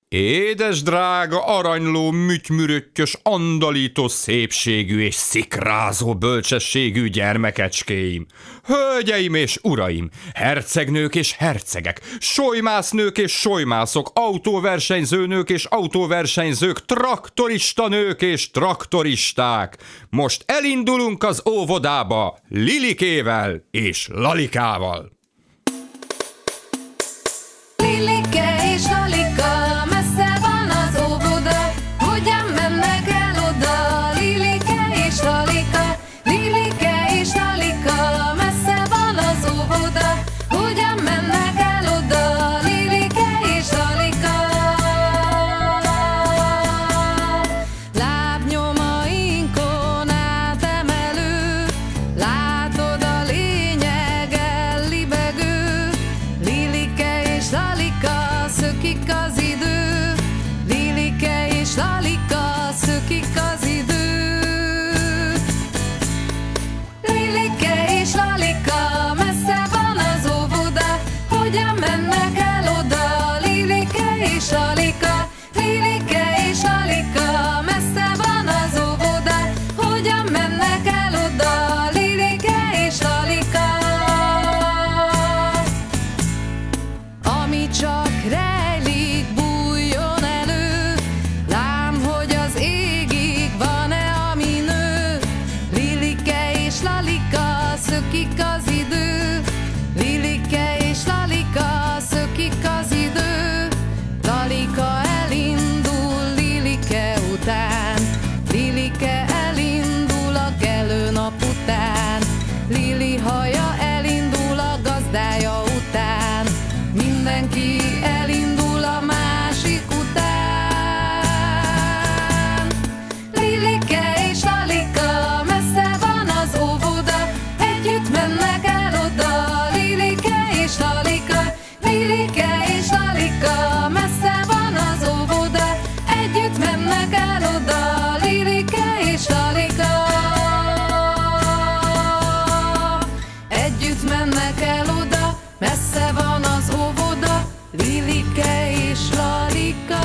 Édes drága, aranyló, műtymüröttyös, andalító szépségű és szikrázó bölcsességű gyermekecskéim, hölgyeim és uraim, hercegnők és hercegek, solymásznők és solymászok, autóversenyzőnők és autóversenyzők, traktoristanők és traktoristák. Most elindulunk az óvodába Lilikével és Lalikával. Lilike és Lalika, messze van az óvoda, hogyan mennek el oda? Lilike és Lalika, Lilike és Lalika, messze van az óvoda, hogyan mennek el oda? Lilike és Lalika. Lábnyomainkon átemelő, látod a lényeg ellibegő. Lilike és Lalika, szökik az idő, Lilike és Lalika, szökik az idő. Lilike és Lalika, messze van az óvoda, hogyan mennek el oda? Lilike és Lalika, Lilike és Lalika, messze van az óvoda, hogyan mennek el oda? Lilike és Lalika. Ami csak rejlik, bújjon elő, lám, hogy az égig van-e, ami nő. Lilike és Lalika, szökik az idő, Lilike és Lalika, szökik az idő. Lalika elindul Lilike után, Lilike elindul a kelő nap után, Lili haja elindul a gazdája után, mindenki elindul a másik után. Lilike és Lalika, messze van az óvoda, együtt mennek el oda. Lilike és Lalika, Lilike és Lalika, messze van az óvoda, együtt mennek el oda. Lilike és Lalika. Együtt mennek el oda, messze van az óvoda, Lilike és Lalika.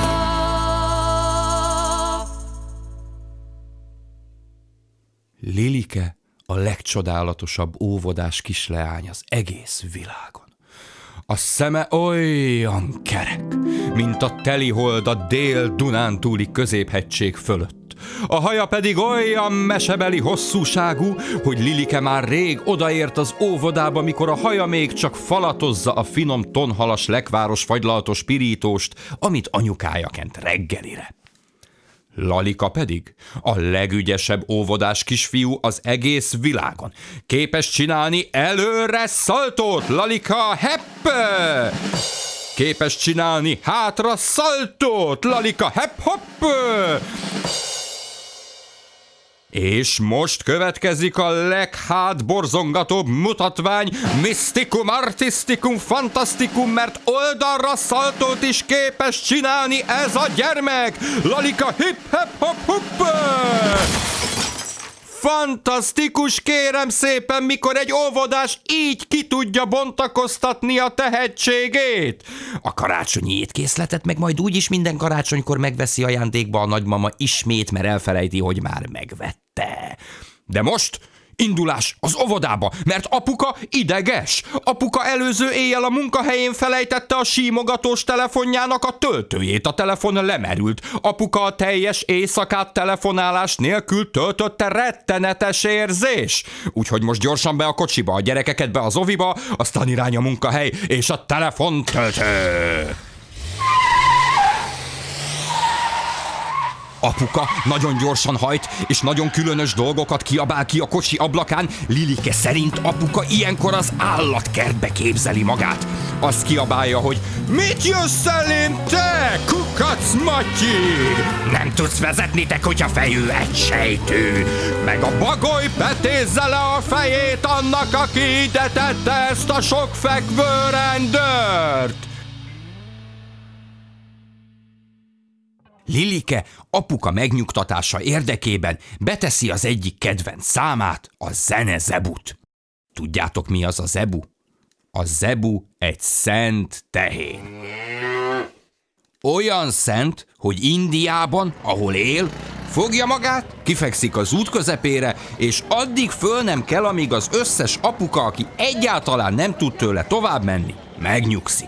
Lilike a legcsodálatosabb óvodás kisleány az egész világon. A szeme olyan kerek, mint a telihold a Dél-Dunántúli középhegység fölött. A haja pedig olyan mesebeli hosszúságú, hogy Lilike már rég odaért az óvodába, mikor a haja még csak falatozza a finom tonhalas lekváros fagylaltos pirítóst, amit anyukája kent reggelire. Lalika pedig a legügyesebb óvodás kisfiú az egész világon. Képes csinálni előre szaltót, Lalika, hepp! Képes csinálni hátra szaltót, Lalika, hepp-hopp! És most következik a leghátborzongatóbb mutatvány, Mysticum Artisticum Fantasticum, mert oldalra szaltót is képes csinálni ez a gyermek! Lalika, hip-hep-hop-hupp! Fantasztikus, kérem szépen, mikor egy óvodás így ki tudja bontakoztatni a tehetségét. A karácsonyi étkészletet meg majd úgyis minden karácsonykor megveszi ajándékba a nagymama ismét, mert elfelejti, hogy már megvette. De most indulás az óvodába, mert apuka ideges. Apuka előző éjjel a munkahelyén felejtette a símogatós telefonjának a töltőjét. A telefon lemerült. Apuka a teljes éjszakát telefonálás nélkül töltötte, rettenetes érzés. Úgyhogy most gyorsan be a kocsiba, a gyerekeket be az oviba, aztán irány a munkahely és a telefontöltő. Apuka nagyon gyorsan hajt, és nagyon különös dolgokat kiabál ki a kocsi ablakán. Lilike szerint apuka ilyenkor az állatkertbe képzeli magát. Azt kiabálja, hogy mit jössz elém, te, kukac Matyi? Nem tudsz vezetni, te kutyafejű egysejtű. Meg a bagoly betézze le a fejét annak, aki ide tette ezt a sok fekvő rendőrt. Lilike apuka megnyugtatása érdekében beteszi az egyik kedvenc számát, a zene-zebut. Tudjátok, mi az a zebu? A zebu egy szent tehén. Olyan szent, hogy Indiában, ahol él, fogja magát, kifekszik az út közepére, és addig föl nem kell, amíg az összes apuka, aki egyáltalán nem tud tőle tovább menni, megnyugszik.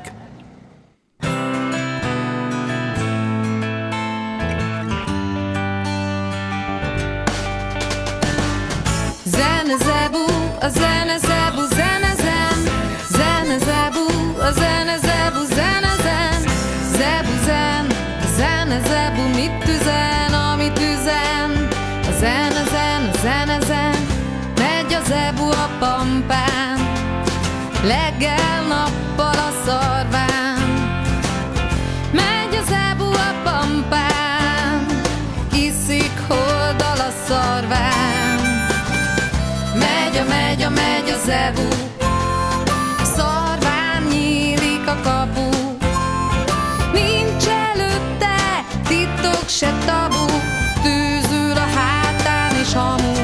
Zene zebu, a zene zebu, zene zen. Zene zebu, a zene zebu, zene zen. Zebu zen, a zene zebu, mit üzen, amit üzen. A zene zen, a zene zen. Megy a zebu a pampán, leggel nappal a szarván. Megy a zebu a pampán, iszik holdal a szarván. Megy a zebu, szarván nyílik a kapu. Nincs előtte titok se tabu, tűzül a hátán is hamu.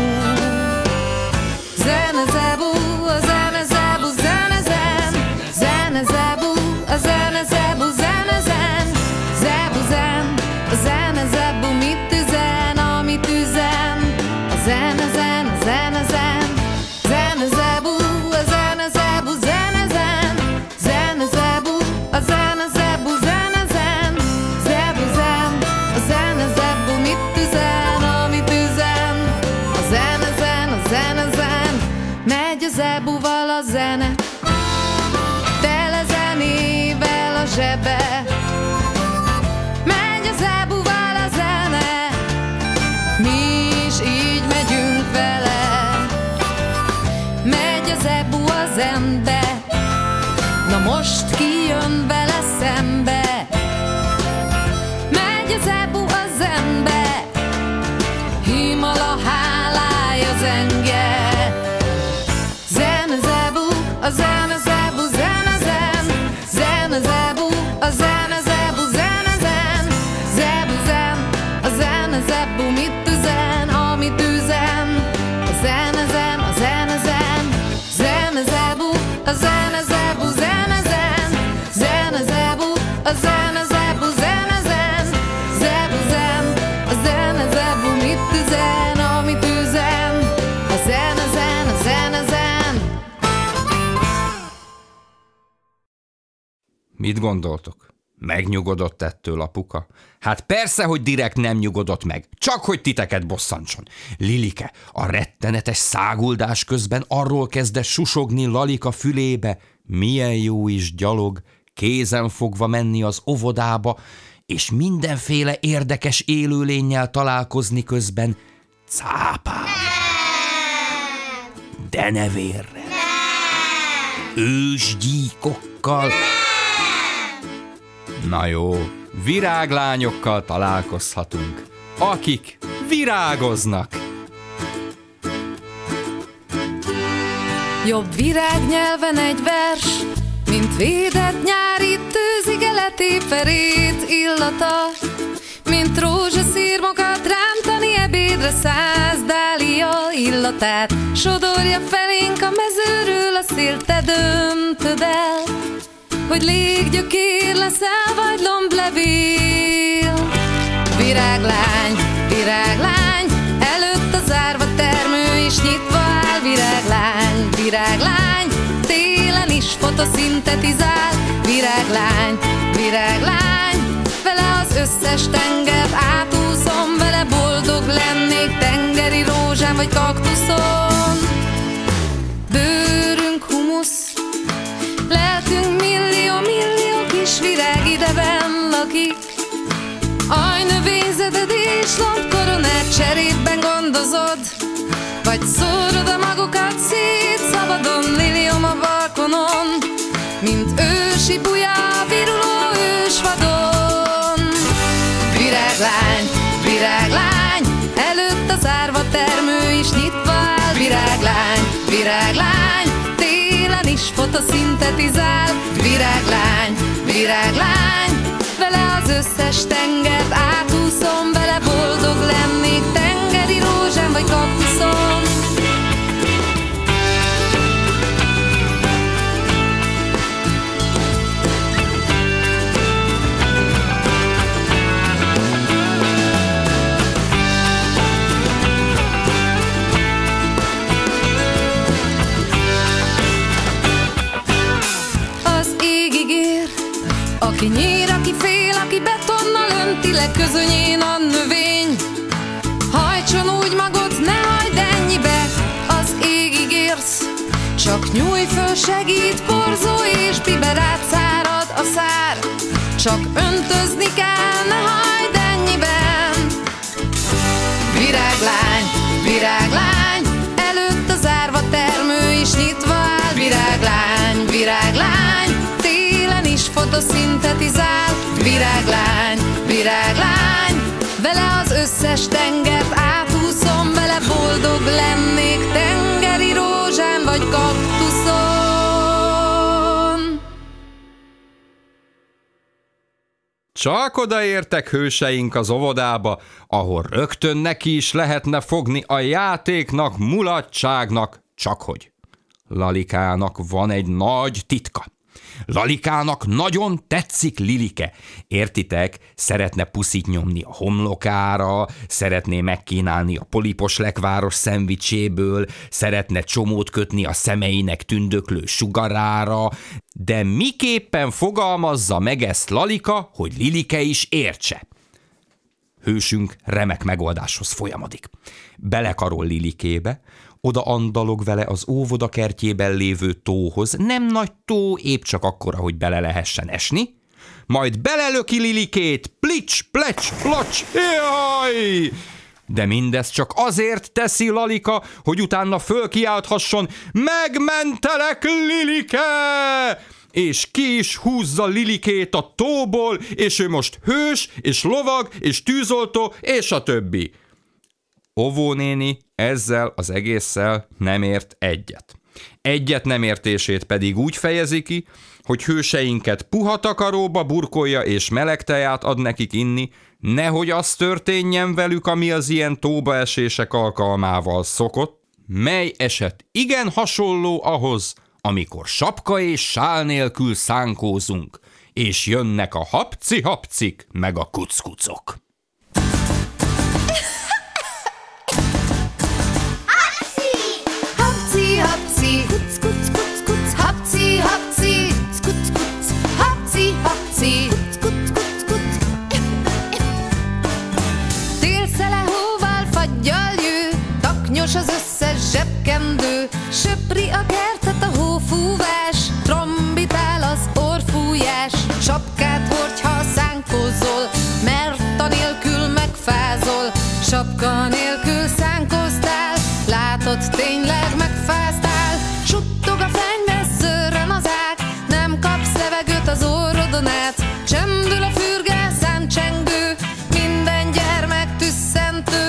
Zene zebu, a zene zebu, zene zen. Zene zebu, a zene zebu, zene zen. Zebu zen, a zene zebu, mit üzen, amit üzen. A zene zen, a zene zen. Zene zebu, a zene zebu, zene zen. Zene zebu, a zene zebu, zene zen. Zebu zen, a zene zebu, mit üzen, amit üzen. A zene zen, a zene zen. Megy a zebuval a zene, tele zenével a zsebe. Megy a zebuval a zene, mi is így megyünk vele. Megy a zebu a zenbe, na most ki jön vele szembe. Megy a zebu a zenbe, himal a hálája zenge. Zene zebu, a zene zebu, zene zen. Zene zebu, a zene zebu, zene zen. Zebu zen, a zene zebu, mit üzen, amit üzen. A zene zen, a zene zen. Zene zebu, a zene zebu, zene zen. Zene zebu, a zene zebu, zene zen. Zebu zen, a zene zebu, mit üzen, amit üzen. A zene zen, a zene zen. Mit gondoltok? Megnyugodott ettől apuka? Hát persze, hogy direkt nem nyugodott meg, csak hogy titeket bosszantson. Lilike a rettenetes száguldás közben arról kezdett susogni Lalika fülébe, milyen jó is gyalog, kézen fogva menni az óvodába, és mindenféle érdekes élőlénnyel találkozni közben cápával, denevérrel, ősgyíkokkal. Na jó, viráglányokkal találkozhatunk, akik virágoznak. Jobb virágnyelven egy vers, mint védett nyári tőzigeleti perét illata, mint rózsaszírmokat rántani ebédre 100 dália illatát. Sodorja felénk a mezőről a szél, te döntöd el, hogy léggyökér leszel, vagy lomblevél. Viráglány, viráglány, előtt a zárva termő is nyitva áll. Viráglány, viráglány, télen is fotoszintetizál. Viráglány, viráglány, vele az összes tengert átúszom, vele boldog lennék tengeri rózsán vagy kaktuszon. Bőrünk humusz, lelkünk millió kis virág ideben lakik. Ajnövényzeted és lombkoronát cserében gondozod, vagy szórod a magokat szét szabadon liliom a balkonon, mint ősi buja viruló ősvadon. Viráglány, viráglány, előtt az árva termő is nyitva áll. Viráglány, viráglány, télen is fotoszintetizál. Viráglány, viráglány, vele az összes tengert átúszom, vele boldog lennék tengeri rózsán vagy kaktuszon. aki fél, aki betonnal önti le közönyén a növény. Hajtson úgy magot, ne hagyd ennyibe, az égig érsz. Csak nyújj föl, segít, porzó és biber, átszárad a szár. Csak öntözni kell, ne hagyd ennyiben. Viráglány, viráglány, előtt a zárva termő is nyitva áll. Viráglány, viráglány, télen is fotoszintetizál. Viráglány, viráglány, vele az összes tengert átúszom, vele boldog lennék tengeri rózsán vagy kaktuszon. Csak odaértek hőseink az óvodába, ahol rögtön neki is lehetne fogni a játéknak, mulatságnak, csakhogy Lalikának van egy nagy titka. Lalikának nagyon tetszik Lilike. Értitek? Szeretne puszit nyomni a homlokára, szeretné megkínálni a polipos lekváros szendvicséből, szeretne csomót kötni a szemeinek tündöklő sugarára, de miképpen fogalmazza meg ezt Lalika, hogy Lilike is értse? Hősünk remek megoldáshoz folyamodik. Belekarol Lilikébe, oda andalog vele az óvoda kertjében lévő tóhoz, nem nagy tó, épp csak akkora, hogy bele lehessen esni, majd belelöki Lilikét, plics, plecs, plocs, jaj! De mindezt csak azért teszi Lalika, hogy utána fölkiálthasson, megmentelek, Lilike! És ki is húzza Lilikét a tóból, és ő most hős, és lovag, és tűzoltó, és a többi. Óvónéni ezzel az egésszel nem ért egyet. Egyet nem értését pedig úgy fejezi ki, hogy hőseinket puha takaróba burkolja és meleg teját ad nekik inni, nehogy az történjen velük, ami az ilyen tóbaesések alkalmával szokott, mely eset igen hasonló ahhoz, amikor sapka és sál nélkül szánkózunk, és jönnek a hapci-hapcik meg a kuckucok. Hapci, kuc, kuc, kuc, kuc, hapci, hapci, kuc, kuc, hapci, hapci, kuc, kuc, kuc. Télszele hóval fagyjal jő, taknyos az összes zsebkendő, söpri a kertet a hófúvás, trombitál az orrfújás, sapkát hordj, ha szánkózol, mert anélkül megfázol, sapka nélkül szánkóztál, látod, tényleg megfáztál, suttog a fenyve, szörren az ág, nem kapsz levegőt az orrodon át, csendül a fürge, számcsengő, minden gyermek tüsszentő.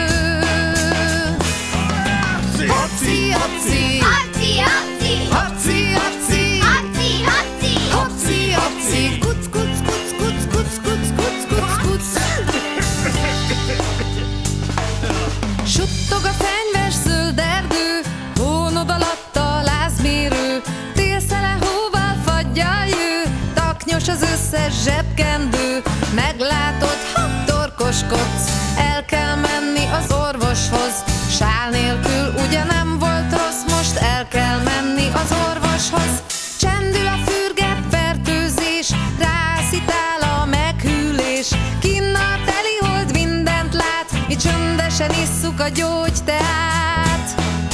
Hapci, hapci, Hapci, hapci, hapci, hapci, hapci, hapci, hapci, hapci, kuc, kuc, kuc, kuc, kuc, kuc, kuc, kuc, kuc. Suttog a fenyves zöld erdő, hónod alatt a lázmérő, télszele hóval fagyjal jő, taknyos az összes zsebkendő, meglátod, ha torkoskodsz, el kell menni az orvoshoz, sál nélkül ugye nem volt rossz, most el kell menni az orvoshoz, csendül a fürge, fertőzés, rászitál a meghűlés, kinn a telihold mindent lát, mi csöndesen isszuk a gyógyteát.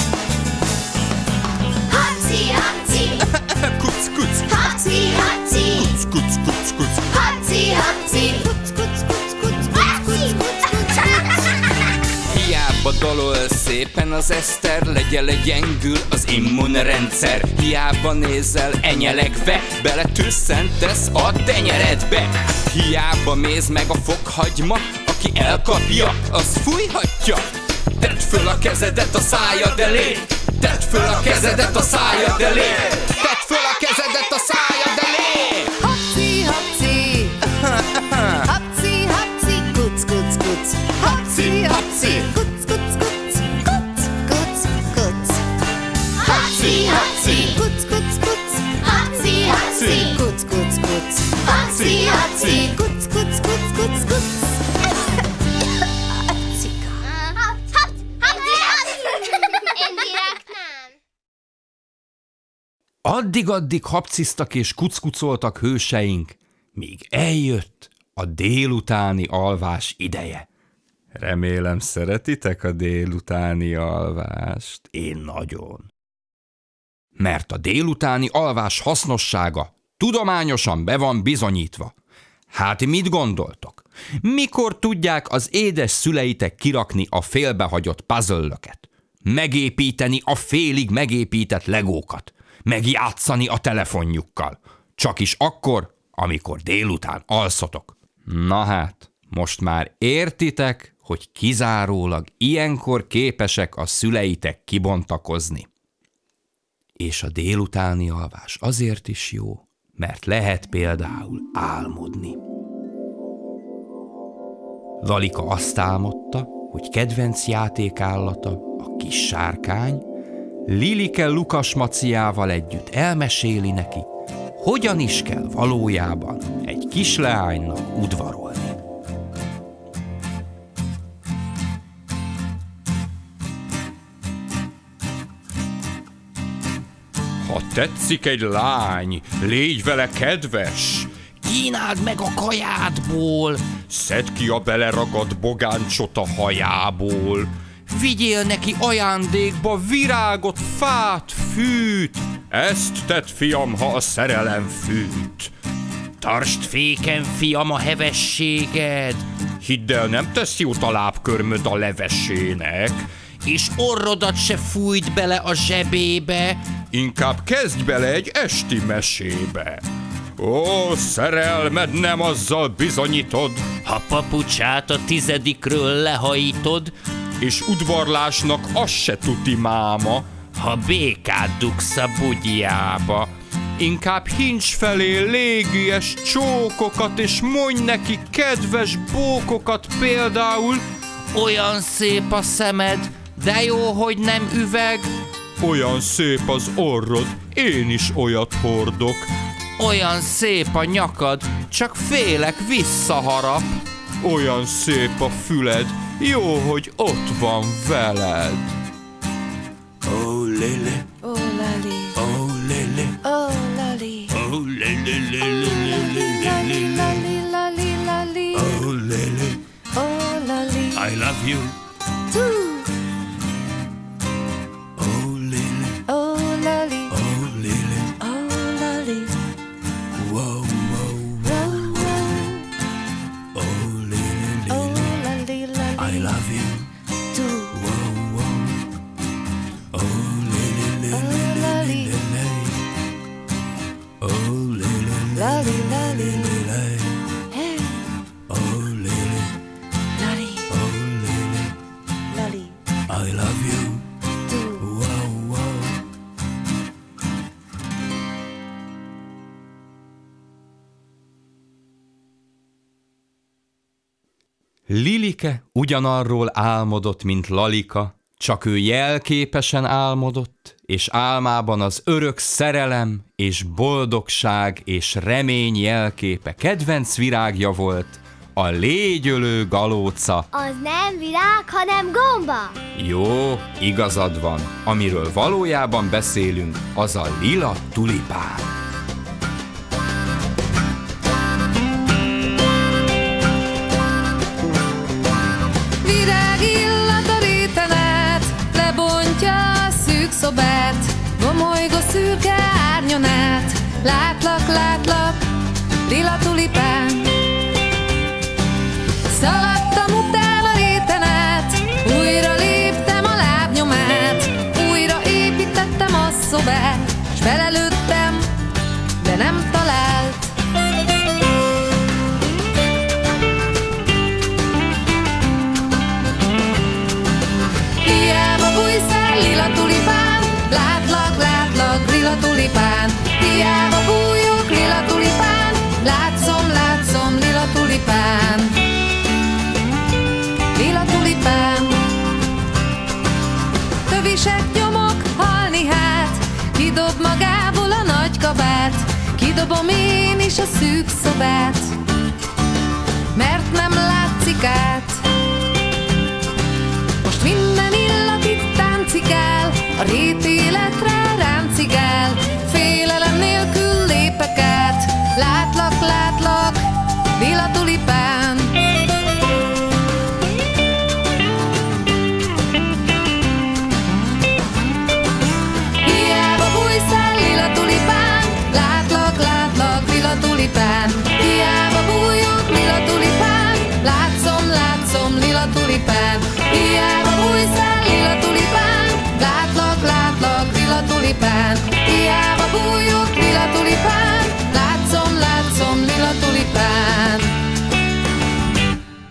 hapci, hapci, Kuc, kuc, hapci, hapci, kuc, kuc, kuc. hapci, hapci, Kuc, kuc, kuc, kuc, kuc, kuc, kuc, kuc. Hiába dalol szépen az Eszter, legyengül az immunrendszer. Hiába nézel enyelekve, beletüsszentesz a tenyeredbe. Hiába méz meg a fokhagyma, aki elkapja, az fújhatja. Tedd föl a kezedet a szájad elé, tedd föl a kezedet a szájad elé, tedd föl a kezedet a szájad elé. Hapci, hapci, hapci, hapci, kuc, kuc, kuc, hapci, hapci, kuc, kuc, kuc, kuc, kuc, kuc. Hapci, hapci, kuc, kuc, kuc, hapci, hapci, kuc, kuc, kuc, hapci, hapci, kuc, kuc, kuc, kuc, kuc. Én direkt nem. Addig-addig hapciztak és kuckucoltak hőseink, míg eljött a délutáni alvás ideje. Remélem szeretitek a délutáni alvást. Én nagyon. Mert a délutáni alvás hasznossága tudományosan be van bizonyítva. Hát mit gondoltok? Mikor tudják az édes szüleitek kirakni a félbehagyott puzzle-löket? Megépíteni a félig megépített legókat? Megjátszani a telefonjukkal? Csak is akkor, amikor délután alszotok. Na hát, most már értitek, hogy kizárólag ilyenkor képesek a szüleitek kibontakozni. És a délutáni alvás azért is jó, mert lehet például álmodni. Lalika azt álmodta, hogy kedvenc játékállata, a kis sárkány, Lilike Lukas Maciával együtt elmeséli neki, hogyan is kell valójában egy kisleánynak udvarolni. Ha tetszik egy lány, légy vele kedves, kínáld meg a kajádból, szedd ki a beleragadt bogáncsot a hajából, vigyél neki ajándékba virágot, fát, fűt, ezt tedd, fiam, ha a szerelem fűt. Tartsd féken, fiam, a hevességed, hidd el, nem tesz jót a lábkörmöd a levesének, és orrodat se fújt bele a zsebébe, inkább kezdj bele egy esti mesébe. Ó, szerelmed nem azzal bizonyítod, ha papucsát a 10-ről lehajítod, és udvarlásnak az se tuti máma, ha békát dugsz a bugyjába. Inkább hincs felé légies csókokat, és mondj neki kedves bókokat, például: olyan szép a szemed, de jó, hogy nem üveg. Olyan szép az orrod, én is olyat hordok. Olyan szép a nyakad, csak félek visszaharap. Olyan szép a füled, jó, hogy ott van veled. Oh, Lili. Oh, Lali. Oh, Lili. Oh, Lali. Oh, Lili, Lili, Lali, Lali, Lali, Lali. Oh, Lili. Oh, Lali. I love you. Oh, Lili. Oh, Lali. Oh, Lili. Oh, Lali. Whoa, whoa, Whoa, whoa. oh, Lili, Oh, Lili. Lali, Lali. I love you. Too. Whoa, whoa. Oh, Lili, Lili, Oh, Lali. Lili. Oh, Lili, Lali, Lali. Lili. Hey, Oh, Lili. Lali. Oh, Lili. Lali. I love you. Too. Wow, wow. Lilike ugyanarról álmodott, mint Lalika, csak ő jelképesen álmodott, és álmában az örök szerelem és boldogság és remény jelképe kedvenc virágja volt a légyölő galóca. Az nem virág, hanem gomba. Jó, igazad van, amiről valójában beszélünk, az a lila tulipán. Virág illat a rétenet, lebontja a szűk szobát, gomolygó szürke árnyonát. Látlak, látlak, lila tulipán. Szaladtam utána rétenet, újra léptem a lábnyomát, újra építettem a szobát, s belelőttem, de nem talált. Hiába bújszál, lila tulipán, látlak, látlak, lila tulipán. Hiába bújok, lila tulipán, látszom, látszom, lila tulipán. Lila tulipán. Töviset nyomok, halni hát, kidob magából a nagy kabát, kidobom én is a szűk szobát, mert nem látszik át. Most minden illat itt táncikál, a rét életre ráncigál, félelem nélkül lépek át. Látlak, látlak,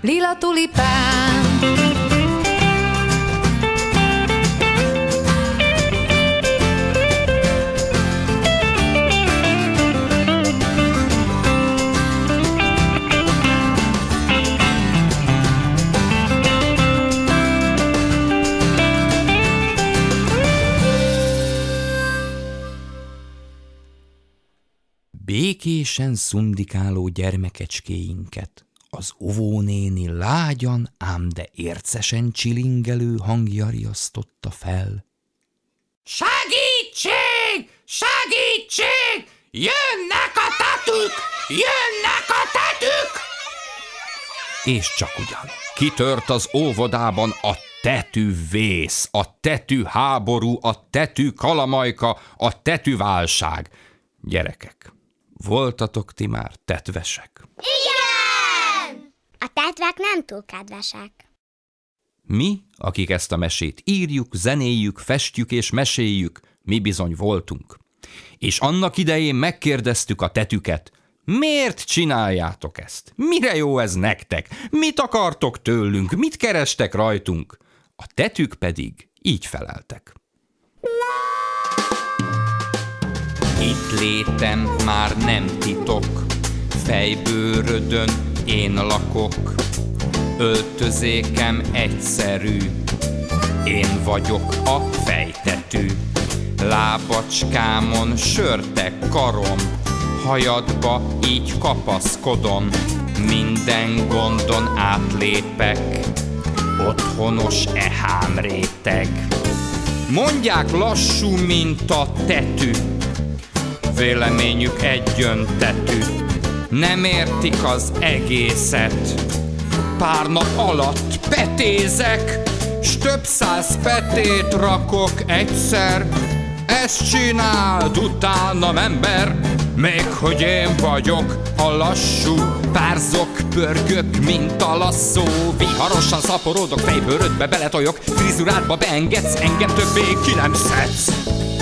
lila tulipán. Békésen szundikáló gyermekecskéinket az óvónéni lágyan, ám de ércesen csilingelő hangja riasztotta fel. Segítség! Segítség! Jönnek a tetük! Jönnek a tetük! És csak ugyan kitört az óvodában a tetűvész, a tetűháború, a tetűkalamajka, a tetűválság. Gyerekek, voltatok ti már tetvesek? Igen! A tetvek nem túl kedvesek. Mi, akik ezt a mesét írjuk, zenéljük, festjük és meséljük, mi bizony voltunk. És annak idején megkérdeztük a tetüket, miért csináljátok ezt? Mire jó ez nektek? Mit akartok tőlünk? Mit kerestek rajtunk? A tetük pedig így feleltek. Itt létem már nem titok, fejbőrödön én lakok, öltözékem egyszerű, én vagyok a fejtetű. Lábacskámon sörtek karom, hajadba így kapaszkodom, minden gondon átlépek, otthonos hámréteg. Mondják lassú, mint a tetű, véleményük egyöntetű, nem értik az egészet. Pár nap alatt petézek, s több száz petét rakok egyszer. Ezt csináld utánam, ember, még hogy én vagyok a lassú. Párzok, pörgök, mint a lasszó, viharosan szaporodok, fejbőrödbe beletoljok, frizurádba beengedsz, engem többé ki nem szedsz.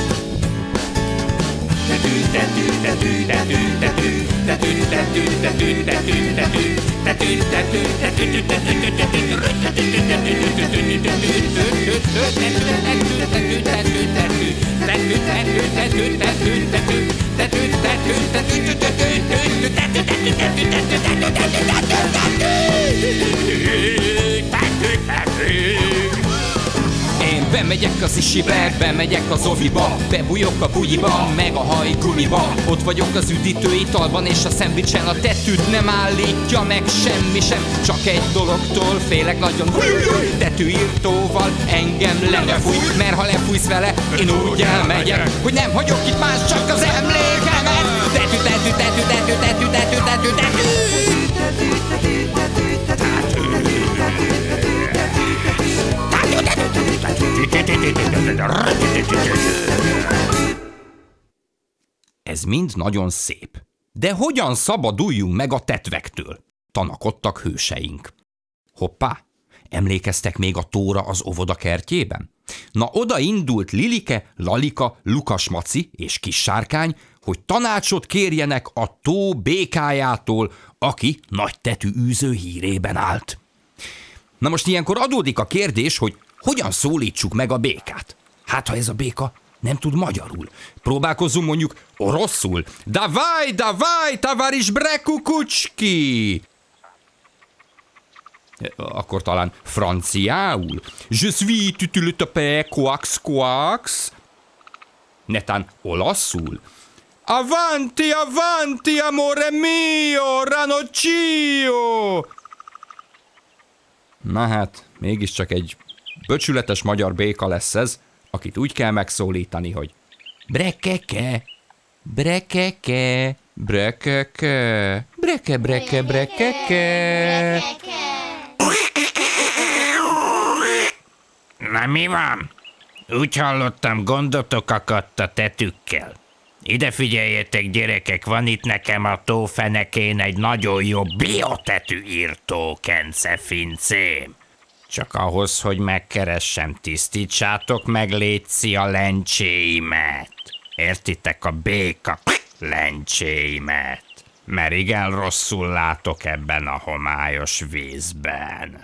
Én bemegyek az isibe, bemegyek az oviba, bebújok a bugyiba, meg a hajgumiba. Ott vagyok az üdítőitalban és a szendvicsen, a tetűt nem állítja meg semmi sem. Csak egy dologtól félek nagyon, tetűírtóval engem le ne fúj, mert ha lefújsz vele, én úgy elmegyek, hogy nem hagyok itt más, csak az emlékemet. Tetű, tetű, tetű, tetű, tetű, tetű, tetű, tetű. Ez mind nagyon szép. De hogyan szabaduljunk meg a tetvektől? Tanakodtak hőseink. Hoppá, emlékeztek még a tóra az óvoda kertjében? Na, oda indult Lilike, Lalika, Lukas Maci és Kis Sárkány, hogy tanácsot kérjenek a tó békájától, aki nagy tetűűző hírében állt. Na most ilyenkor adódik a kérdés, hogy hogyan szólítsuk meg a békát? Hát, ha ez a béka nem tud magyarul. Próbálkozzunk mondjuk oroszul. Davaj, davaj, tavarish brekukucski! Akkor talán franciául. Je suis tutulutapé quax quax. Netán olaszul. Avanti, avanti, amore mio, ranocchio! Na hát, mégiscsak egy böcsületes magyar béka lesz ez, akit úgy kell megszólítani, hogy brekeke, brekeke, brekeke, breke, breke, brekeke. Na mi van? Úgy hallottam, gondotok akadt a tetükkel. Ide figyeljetek, gyerekek, van itt nekem a tó fenekén egy nagyon jó biotetű írtó kencefincém. Csak ahhoz, hogy megkeressem, tisztítsátok meg, létszi, a lencséimet. Értitek, a béka lencséimet. mert igen rosszul látok ebben a homályos vízben.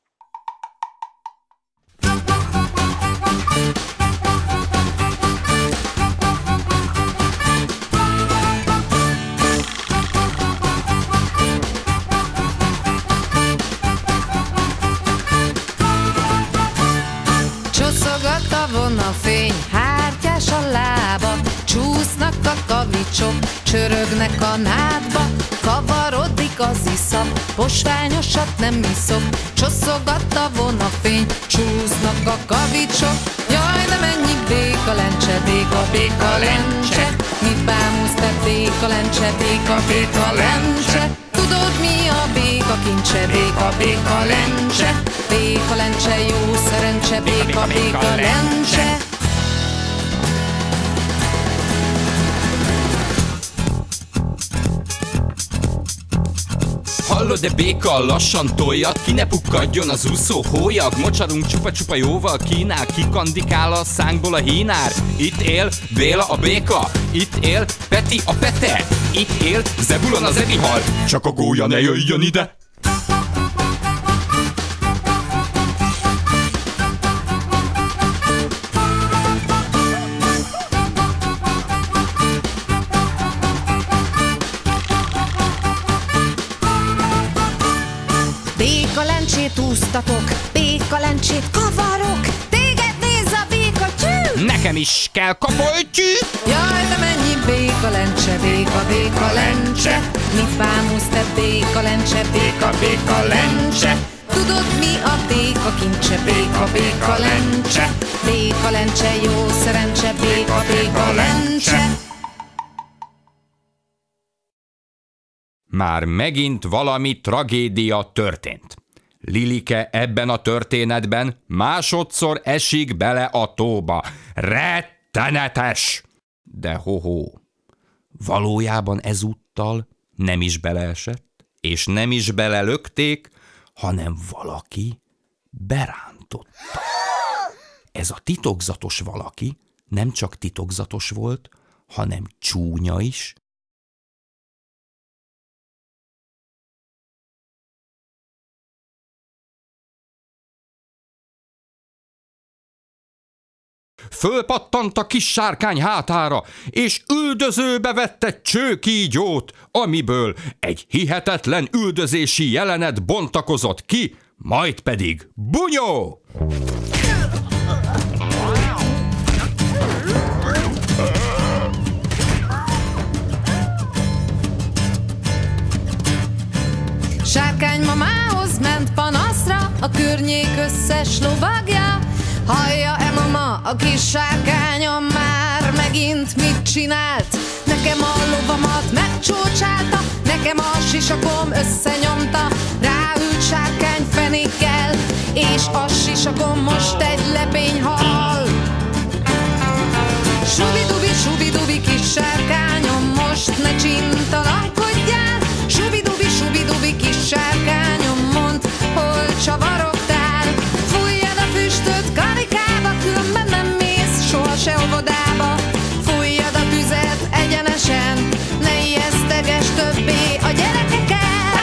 Csoszogat a vonafény, hártyás a lába, csúsznak a kavicsok, csörögnek a nádba, kavarodik az iszap, posványosat nem iszok. Csoszogat a vonafény, csúsznak a kavicsok, jaj, de mennyi béka lencse, béka, béka lencse, mit bámulsz te béka lencse, béka, béka lencse. Tudod mi a béka kincse, béka, béka lencse, béka lencse, jó szerencse, béka, béka lencse. Hallod, de béka, lassan toljad, ki ne pukkadjon az úszó hólyag. Mocsarunk csupa-csupa jóval kínál, kikandikál a szánkból a hínár. Itt él Béla a béka, itt él Peti a pete, itt él Zebulon az evihal, csak a gólya ne jöjjön ide. Béka lencsét úsztatok, béka lencsét kavarok, téged néz a béka cső! Nekem is kell kapoltyű! Jaj, de mennyi béka lencse, béka, béka lencse, mit bámulsz te béka lencse, béka, béka lencse. Tudod mi a béka kincse, béka, béka lencse, béka lencse, jó szerencse, béka, béka lencse. Már megint valami tragédia történt. Lilike ebben a történetben másodszor esik bele a tóba. Rettenetes! De ho-ho, valójában ezúttal nem is beleesett, és nem is belelökték, hanem valaki berántotta. Ez a titokzatos valaki nem csak titokzatos volt, hanem csúnya is. Fölpattant a kis sárkány hátára, és üldözőbe vette csőkígyót, amiből egy hihetetlen üldözési jelenet bontakozott ki, majd pedig bunyó! Sárkány mamához ment panaszra, a környék összes lovagja. Hallja-e mama, a kis sárkányom már megint mit csinált? Nekem a lovamat megcsócsálta, nekem a sisakom összenyomta. Ráült sárkány fenékkel, és a sisakom most egy lepényhal. Subidubi, subidubi kis sárkányom, most ne csintalankodjál. Subidubi kis sárkányom, mondd, hol csavarogtál. Fújjad a füstöt karikába, különben nem mész soha se óvodába. Fújjad a tüzet egyenesen, ne ijeszteges többé a gyerekeket.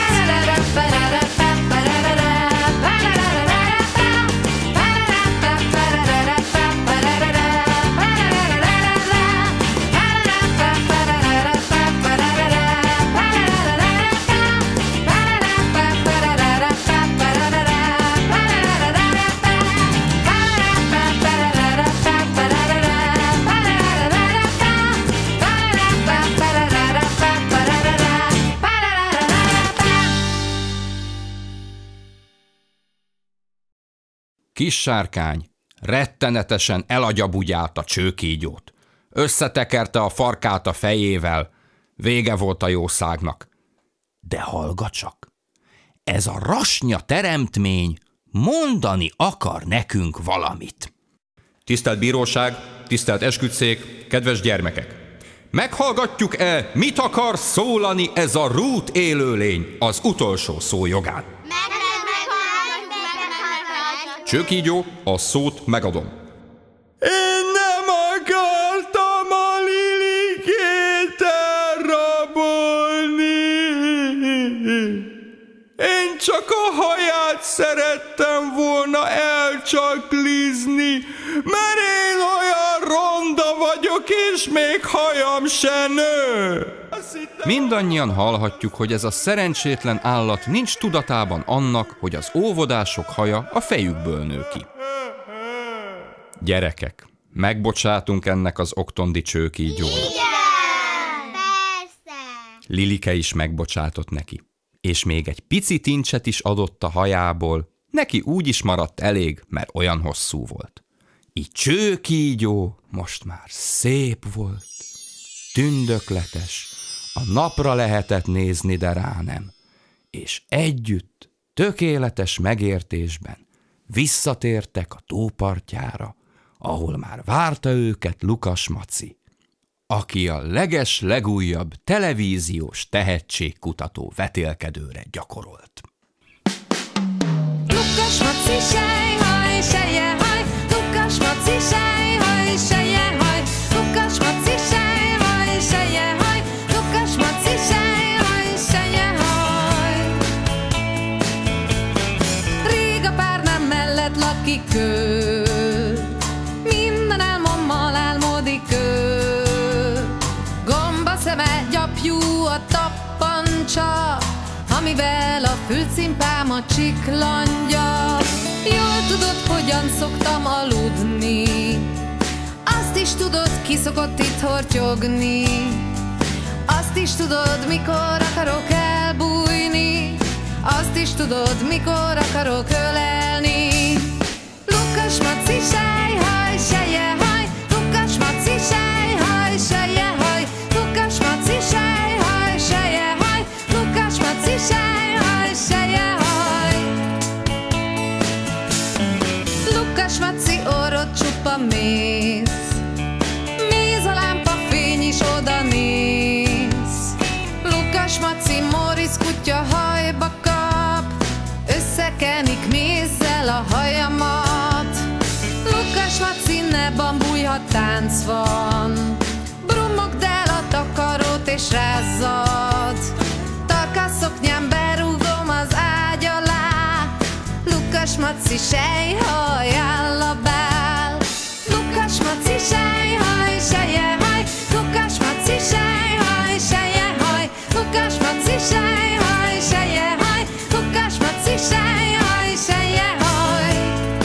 Kis sárkány rettenetesen elagyabugyált a csőkígyót. Összetekerte a farkát a fejével. Vége volt a jószágnak. De hallgat csak! Ez a rasnya teremtmény mondani akar nekünk valamit. Tisztelt bíróság, tisztelt esküdtszék, kedves gyermekek! Meghallgatjuk-e, mit akar szólani ez a rút élőlény az utolsó szó jogán? Csőkígyó, a szót megadom. Én nem akartam a Lilikét elrabolni. csak a haját szerettem volna elcsaklizni, mert én olyan ronda vagyok, és még hajam se nő. Mindannyian hallhatjuk, hogy ez a szerencsétlen állat nincs tudatában annak, hogy az óvodások haja a fejükből nő ki. Gyerekek, megbocsátunk ennek az oktondi csőkígyónak. Igen! Persze! Lilike is megbocsátott neki, és még egy pici tincset is adott a hajából, neki úgy is maradt elég, mert olyan hosszú volt. Így csőkígyó most már szép volt, tündökletes, a napra lehetett nézni, de rá nem, és együtt, tökéletes megértésben visszatértek a tópartjára, ahol már várta őket Lukas Maci, aki a legújabb televíziós tehetségkutató vetélkedőre gyakorolt. Lukas Maci sejhaj, sejehaj, Lukas Maci sejhaj, sejehaj, Lukas Maci sejhaj, sejehaj, Lukas Maci sejhaj, sejehaj. Rég a párnám mellett lakik ő, minden álmommal álmodik ő. Gomba szeme, gyapjú a tappancsa, amivel a fülcimpámat csiklandja. Jól tudod, hogyan szoktam aludni, azt is tudod, ki szokott itt hortyogni. Azt is tudod, mikor akarok elbújni, azt is tudod, mikor akarok ölelni. Lukas Maci sejhaj, sejehaj, Lukas Maci sejhaj, sejehaj, Lukas Maci sejhaj, sejehaj, Lukas Maci sejhaj, sejehaj. Lukas Maci orrot csupa mész, méz a lámpa fény is oda néz. Lukas Maci Morisz kutya hajba kap, összekenik mézzel a hajamat. Lukas Maci ne bambulj, ha tánc van, brummogd el a takarót és rázzad. Tarka szoknyám berúgom az ágy alá, Lukas Maci sejhaj áll a bál. Lukas Maci sejhaj, sejehaj, Lukas Maci sejhaj, sejehaj, Lukas Maci sejhaj, sejehaj, Lukas Maci sejhaj, sejehaj.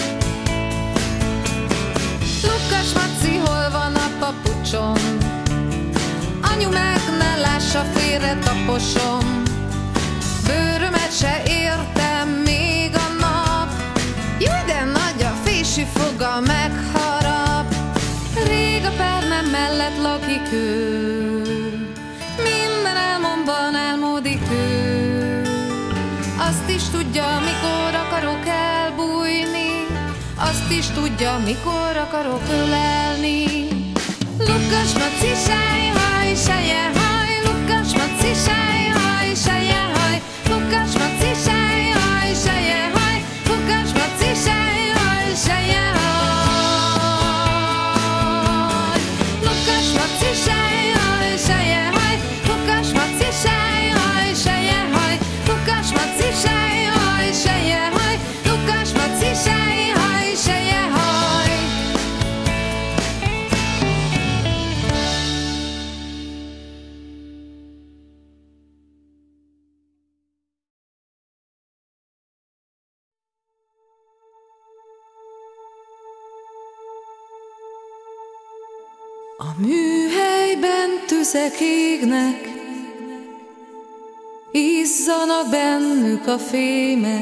Lukas Maci, hol van a papucsom? Anyu meg ne lássa, félre taposom. Bőrömet se értem még a nap, jaj, de nagy a fésű foga, megharap. Rég a párnám mellett lakik ő, minden álmomban álmodik ő. Azt is tudja, mikor akarok elbújni, azt is tudja, mikor akarok ölelni. Lukas Maci sejhaj, sejehaj, Lukas Maci sejhaj, sejehaj, Lukas Maci sejhaj, sejehaj, Lukas Maci sejhaj, sejehaj. Lukas Maci sejhaj, sejehaj, Lukas Maci sejhaj, sejehaj, Lukas Maci sejhaj, sejehaj, Lukas Maci sejhaj, sejehaj. A műhelyben tüzek égnek, izzanak bennük a fémek.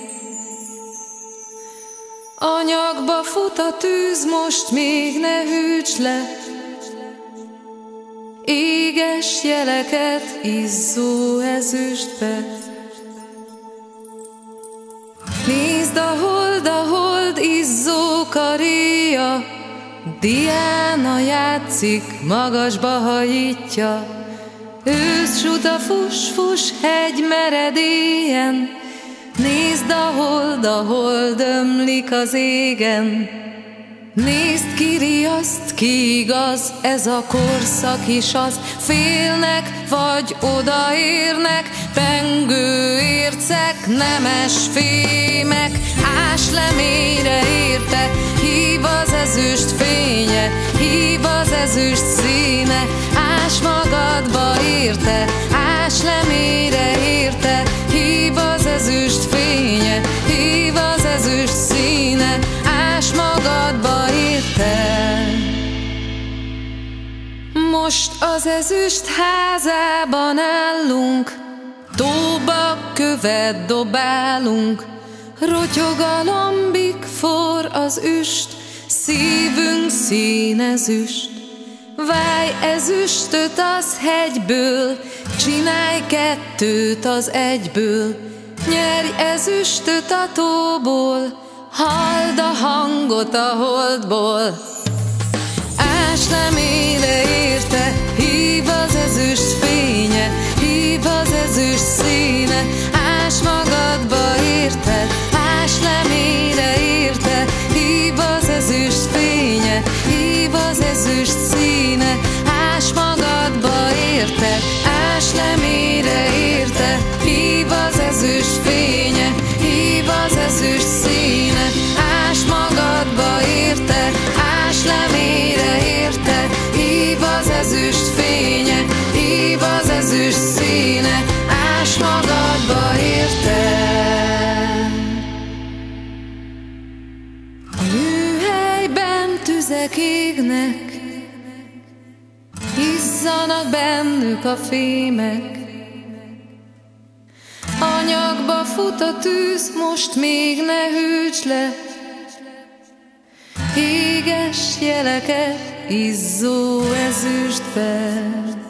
Anyagba fut a tűz, most még ne hűts le, éges jeleket izzó ezüstbe. Nézd a hold izzó karéja, Diana játszik, magasba hajítja. Ősz sut a fus-fus hegy meredélyen, nézd a hold ömlik az égen. Nézd ki riaszt, ki igaz, ez a korszak is az. Félnek vagy odaérnek, pengő ércek, nemes fémek. Ás le mélyre érte, hív az ezüst fénye, hív az ezüst színe. Ás magadba érte, ás le mélyre érte, hív az ezüst fénye, hív az ezüst színe. Ás magadba érte. Most az ezüst házában állunk, tóba követ dobálunk. Rotyog a lombik, forr az üst, szívünk színezüst. Válj ezüstöt az hegyből, csinálj kettőt az egyből. Nyerj ezüstöt a tóból, halld a hangot a holdból. Ás le mélyre érte, hív az ezüst fénye, hív az ezüst színe. Ás magadba érte, ás le mélyre érte, hív az ezüst fénye, hív az ezüst színe. Ás magadba érte, ás le mélyre érte, hív az ezüst fénye, hív az ezüst színe. Ás magadba érte, ás le mélyre érte, hív az ezüst fénye, hív az ezüst színe. Ás magadba érte. A műhelyben tüzek égnek, izzanak bennük a fémek. Anyagba fut a tűz, most még ne hűts le. Éges jeleket izzó ezüstbe.